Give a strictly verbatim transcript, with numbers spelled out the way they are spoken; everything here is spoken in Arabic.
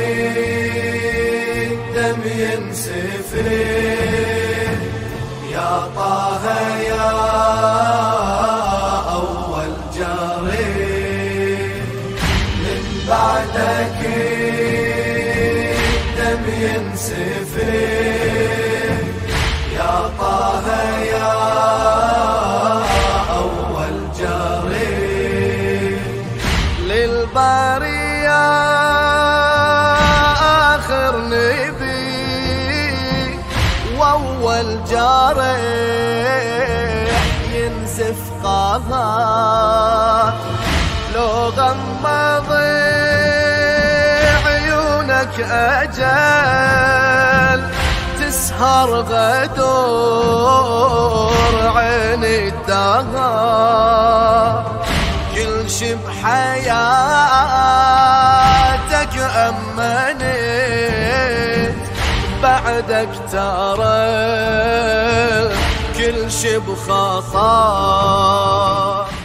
الدم ينسفل يا طه يا أول جاري من بعدك الدم ينسفل يا طه يا أول جاري للبارية آخر نبي وأول جارح ينزف قاها لو غمض عيونك أجل تسهر غدور عيني الدهر كل شي بحياتك أمنت بعدك ترى كل شي بخطر.